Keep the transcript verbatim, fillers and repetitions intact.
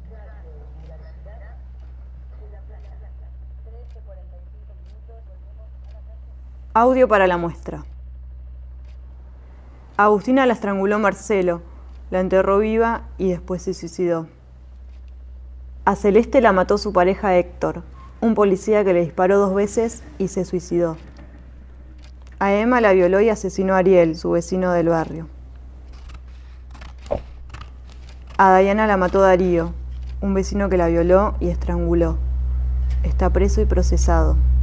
Audio para la muestra. A Agustina la estranguló Marcelo, la enterró viva y después se suicidó. A Celeste la mató su pareja Héctor, un policía que le disparó dos veces y se suicidó. A Emma la violó y asesinó a Ariel, su vecino del barrio. A Dayana la mató Darío, un vecino que la violó y estranguló. Está preso y procesado.